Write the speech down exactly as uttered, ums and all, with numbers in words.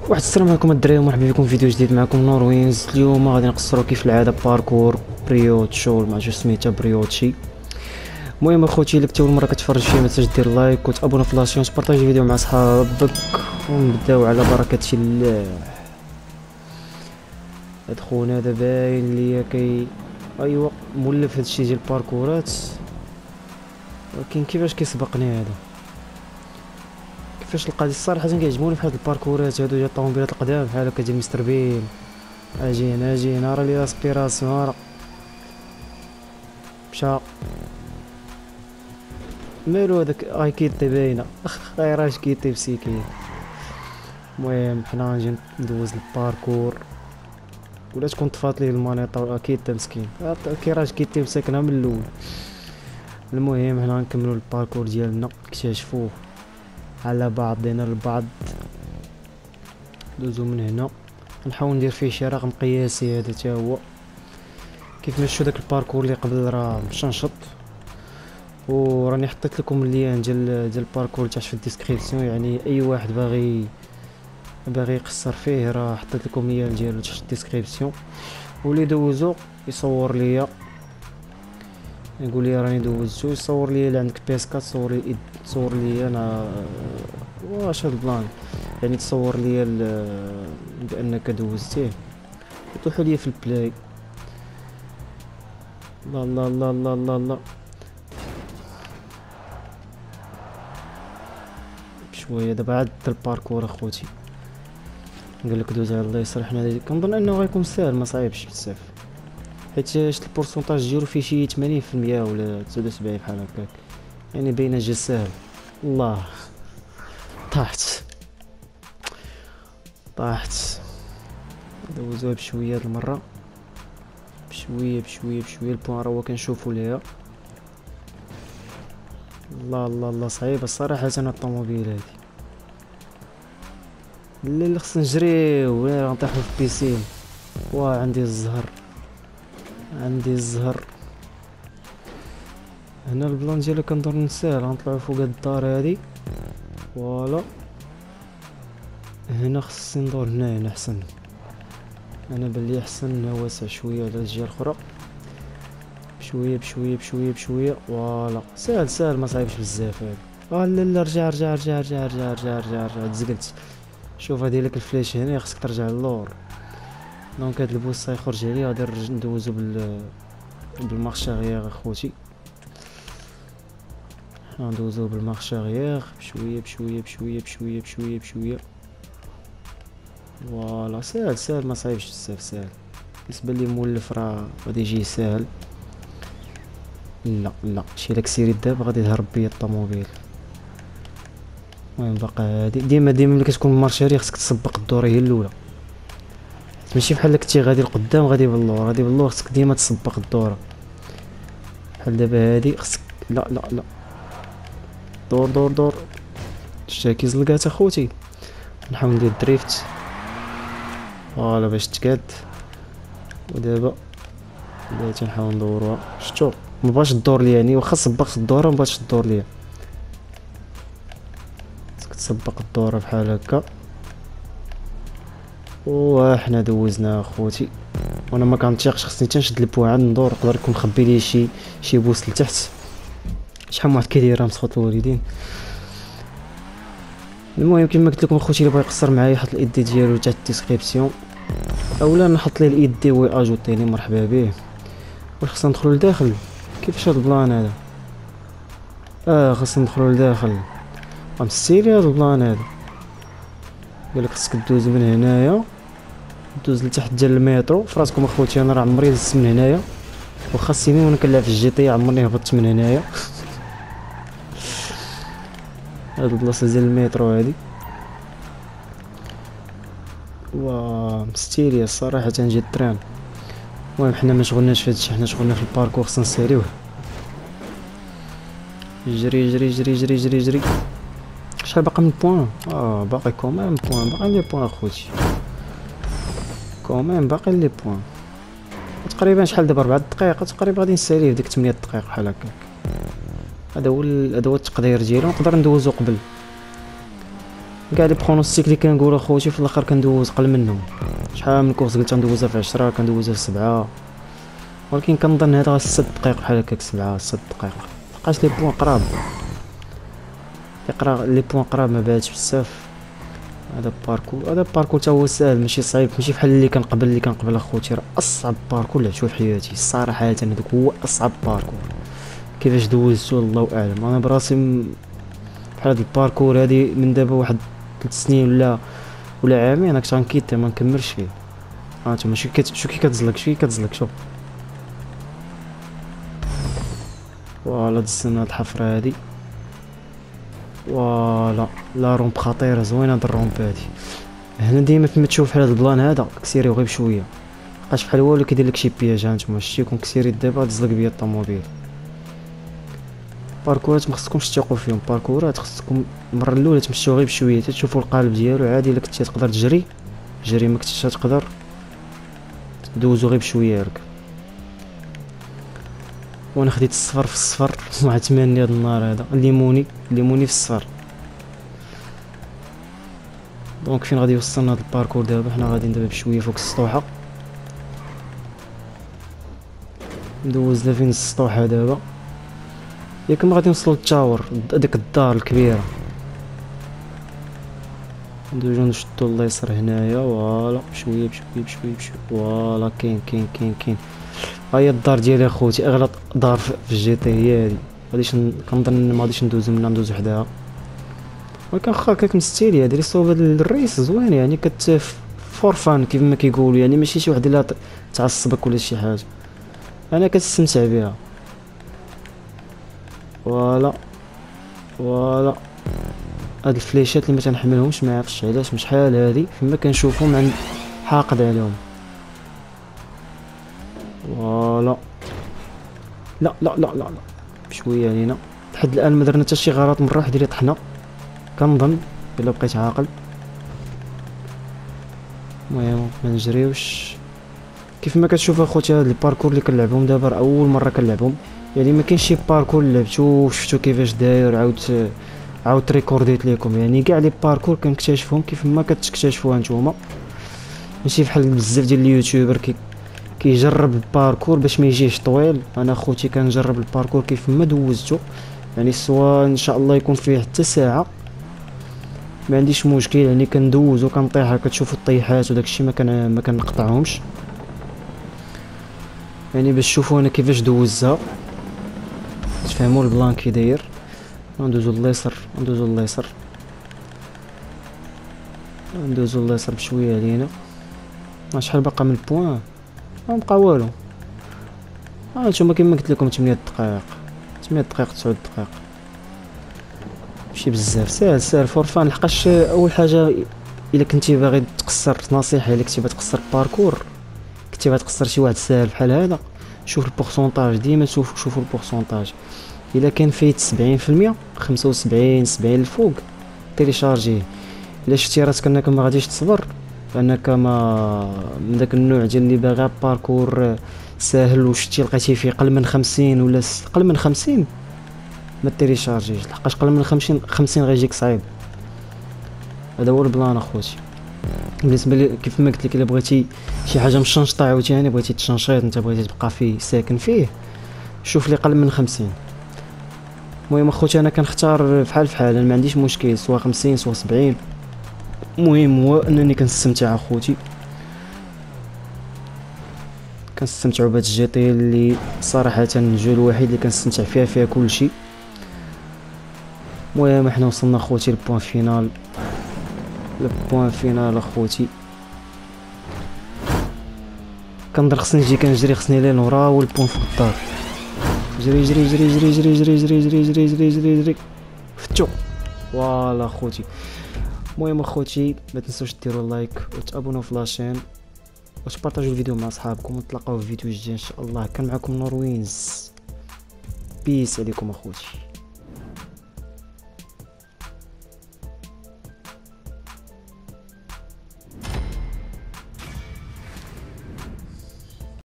واحد السلام عليكم الدراري ومرحبا بكم في فيديو جديد. معكم نوروينز. اليوم غادي نقصروا كيف العاده باركور بريود شو ما عرفتش سميتها بريوتشي. المهم اخوتي الا كنتي اول مره كتفرج فيا ما تنساش دير لايك وتابونا في لاشين وتبارطاجي الفيديو مع صحابك ونبداو على بركه الله. هاد خونا هذا باين ليا كي ايوا مولف هادشي ديال الباركورات، ولكن كيفاش كيسبقني هذا كيفاش القضيه. الصراحه كيعجبوني في هاد الباركورات هادو ديال الطوموبيلات القدام بحال هكا ديال مستر بين. اجينا اجينا راه لي اسبيراسيون راه مشى مالو هذاك اي كيتي باينه غير اش كيتي مسكين. المهم حنا غنجي ندوز الباركور ولا تكون طفات ليه المانيطه كيتي مسكين كيراج كيتي مساكنها من الاول. المهم حنا غنكملوا الباركور ديالنا نكتشفوه على بعضنا البعض. دوزو من هنا نحاول ندير فيه شي رقم قياسي. هذا تا هو كيف مشيو داك الباركور اللي قبل راه مشنشط، وراني حطيت لكم اللين ديال ديال الباركور تحت في الديسكريبسيون، يعني اي واحد باغي باغي يقصر فيه راه حطيت لكم اللين ديالو تحت الديسكريبسيون. واللي دوزو يصور ليا يقول لي راني دوزتو، يصور لي اللي عندك بي اس أربعة تصور لي تصور لي انا واش هاد البلان، يعني تصور لي بانك دوزتيه وطيحوا لي في البلاي. لا لا لا لا لا لا بشويه دابا عاد الباركور اخوتي. قال لك دوز على الله يسر. حنا كنظن انه غيكون ساهل ما صعيبش بزاف، حيت شفت البورسونتاج ديالو فيه شي ثمانين في المية ولا تسعة وسبعين بحال هكاك، يعني باينه جا ساهل. الله طاحت طاحت دوزوها بشويه هاد المره، بشويه بشويه بشويه. البوان راه هو كنشوفو ليها. الله الله الله صعيبه الصراحه انا الطوموبيل هادي. لا لا خصنا نجريو ولا غنطيحو في بيسين. واه عندي الزهر عندي الزهر هنا. البلان ديالو كندور نسال غنطلعو فوق هاد الدار هادي. فوالا هنا خصني ندور هنا هنا احسن. انا بلي احسن هنا واسع شويه على الجهه الاخرى. بشويه بشويه بشويه بشويه. فوالا ساهل ساهل ما صعيبش بزاف هذا. اه لا لا رجع رجع رجع رجع رجع رجع رجع رجع تزقلت. شوف هادي لك الفلاش هنا خصك ترجع للور. دونك هاد البوصه يخرج عليه غادي ندوزو بال بالمارشاريير اخوتي. ندوزو بالمارشاريير بشويه بشويه بشويه بشويه بشويه بشويه. فوالا ساهل ساهل ما صعيبش بزاف ساهل. بالنسبه لي مولف راه غادي يجي ساهل. لا لا شي داك سيري دابا غادي يهرب بيا الطوموبيل. المهم باقا هادي ديما ديما ملي كتكون مارشاري خصك تسبق الدور هي الاولى، ماشي بحال كنتي غادي لقدام غادي باللور. غادي باللور خصك ديما تسبق الدوره. بحال دابا هادي خصك لا لا لا دور دور دور. شتا كيزلقات اخوتي. نحاول ندير دريفت فوالا باش تقاد. ودابا دابا تنحاول ندوروها. شتو مبغاش الدور ليا، يعني واخا سبقت الدوره مبغاتش الدور ليا. خصك تسبق الدوره بحال هكا. وحنا دوزنا اخوتي وانا ما كنطيقش. خصني تنشد البوان عاد ندور. يقدر يكون مخبي لي شي شي بوس لتحت. شحال من واحد كيديرها مسخوط الوالدين. المهم كما قلت لكم اخوتي اللي بغى يقصر معايا يحط الايدي ديالو تحت الديسكريبسيون، اولا نحط ليه الايدي وي اجوتيني مرحبا به. واش خصنا ندخلو لداخل؟ كيفاش هاد البلان هذا؟ اه خصنا ندخلو لداخل. مستيري هاد البلان هذا. قالك خصك دوز من هنايا دوز لتحت ديال المترو. فراسكم اخوتي انا راه عمري دزت من هنايا، واخا سيمين وانا كنلعب في الجي تي عمرني هبطت من هنايا. هاد البلاصه ديال المترو هادي وا مستيريه الصراحه تنجي التران. المهم حنا ما شغلناش في هادشي، حنا شغلنا في الباركور خصنا نساليوه. جري جري جري جري جري جري. شحال باقي من بوان؟ اه باقي كومام بوان. باقي لي بوان اخوتي كومام باقي لي بوان. تقريبا شحال دابا أربعة دقائق تقريبا غادي نساليه في ديك ثمانية دقائق بحال هكاك. هذا هو هذا هو التقدير ديالو. نقدر ندوزو قبل كاع لي برونوستيك اللي كنقول اخوتي في الاخر كندوز قل منهم. شحال من كورس قلت ندوزها في عشرة، كندوزها في سبعة، ولكن كنظن هذا ست دقائق بحال هكاك، سبعة ست دقائق لقاش لي بوين قراب، يقرا لي بوين قراب ما باتش بزاف. هذا باركور، هذا باركور تا هو ساهل ماشي صعيب، ماشي بحال اللي كان قبل اللي كان قبل اخوتي. راه اصعب باركور لعبتو في حياتي الصراحه، هذاك هو اصعب باركور. كيفاش دوزتو الله اعلم. انا براسي م... بحال هاد الباركور هادي من دابا واحد ثلاث سنين ولا ولا عامين انا كنت غنكيتها ما نكملش فيه. ها انتما شو كت... شو كي كتزلق شو كي كتزلق شوف. فوالا دزنا هاد الحفره هادي، فوالا لا رومب خطيره زوينه هاد الرومب هادي. هنا ديما فيما تشوف بحال هاد البلان هذا كسيريو غير بشويه، مابقاش بحال هو اللي كيدير لك شي بياج. هانتوما شتي كون كسيري دابا تزلق بيا الطوموبيل. باركورات مخصكمش تثقوا فيهم، باركورات خصكم المره الاولى تمشيو غير بشويه تشوفوا القالب ديالو عادي. الا كنتي تقدر تجري جري، ما كنتيش تقدر دوزو غير بشويه هكا. وانا خديت الصفر في الصفر وعتماني هاد النهار هذا، الليموني الليموني في الصفر. دونك فين غادي يوصلنا هاد الباركور دابا؟ حنا غادي دابا بشويه فوق السطوحه، ندوز فين السطوحه دابا، ياك ما غادي نوصلوا للتاور ديك الدار الكبيره. ندوزو نشدو اليسار هنايا، فوالا بشويه بشويه بشويه بشويه، فوالا كاين كاين كاين كاين. ها هي الدار ديالي اخوتي، اغلى دار في الجي تي هي هادي. غاديش كنظن ما غاديش ندوزو منها، ندوزو حداها. ولكن واخا هكاك مستيلي هادي صوب هاد الريس زوين يعني، كت فور فان كيف ما كيقولوا يعني، ماشي شي وحده اللي تعصبك ولا شي حاجه، انا كنستمتع بها. فوالا فوالا هاد الفليشات اللي ما تنحملهمش، ما عرفتش علاش، مش شحال هادي فيما كنشوفهم عند حاقد عليهم. فوالا لا لا لا لا لا بشويه علينا. لحد الان ما درنا حتى شي غلط، مره واحده اللي طحنا كنظن الا بقيت عاقل. المهم ما نجريوش. كيف ما كتشوف اخوتي هاد الباركور اللي كنلعبهم دابا راه اول مره كنلعبهم يعني، ما كاينش شي باركور لعبتو وشفتو كيفاش داير عاود عاود ريكورديت ليكم يعني. كاع لي باركور كنكتشفهم كيف ما كتكتشفوها نتوما، ماشي بحال بزاف ديال اليوتيوبر كي كيجرب الباركور باش ما يجيش طويل. انا اخوتي كنجرب الباركور كيف ما دوزتو يعني، سواء ان شاء الله يكون فيه حتى ساعه ما عنديش مشكل يعني، كندوز وكنطيح. كتشوفوا الطيحات وداكشي ما كان ما كنقطعهمش يعني، باش تشوفوا انا كيفاش دوزها تفهموا البلان كي داير. ندوزو اليسار ندوزو اليسار ندوزو اليسار بشويه علينا. شحال باقا من البوان؟ ما بقى والو. ها نتوما كيما قلت لكم ثمانية دقائق ثمانية دقائق تسعة دقائق، ماشي بزاف، ساهل ساهل فور فان. لحقاش اول حاجه الا كنتي باغي تقصر، نصيحه الا كنتي باغي تقصر باركور، كنتي باغي تقصر شي واحد ساهل بحال هذا، شوف البورسونتاج ديما، شوف شوفوا البورسونتاج. الا كان فايت سبعين في المية خمسة وسبعين سبعين الفوق تيليشارجيه. الا شفتي راسك انك ما غاديش تصبر، انك ما من داك النوع ديال اللي باغي باركور ساهل وشتي لقيتي فيه قل من خمسين ولا قل من خمسين، ما تيليشارجيش. لحقاش قل من خمسين خمسين غيجيك صعيب. هذا هو البلان اخوتي. بالنسبه لي كيف ما قلت لك، الا بغيتي شي حاجه مشنشطه عاوتاني، بغيتي تشنشيط انت بغيتي تبقى فيه ساكن فيه، شوف لي قل من خمسين. المهم اخوتي انا كنختار فحال فحال، انا ما عنديش مشكل سواء خمسين سواء سبعين، المهم هو انني كنستمتع اخوتي، كنستمتعوا بهاد الجي تي اللي صراحه الجو الوحيد اللي كنستمتع فيها فيها كلشي. المهم حنا وصلنا اخوتي للبوان فينال، البوان فينال اخوتي. كنظن خصني نجي كنجري، خصني لين ورا والبوان فوق الدار. جري جري جري جري جري جري جري جري جري جري جري جري فتو. فوالا اخوتي. المهم اخوتي ما تنسوش ديروا لايك وتابونوا في لاشين وتبارطاجوا الفيديو مع اصحابكم، ونتلاقاو في فيديو جديد ان شاء الله. كان معكم نوروينز، بيس عليكم اخوتي.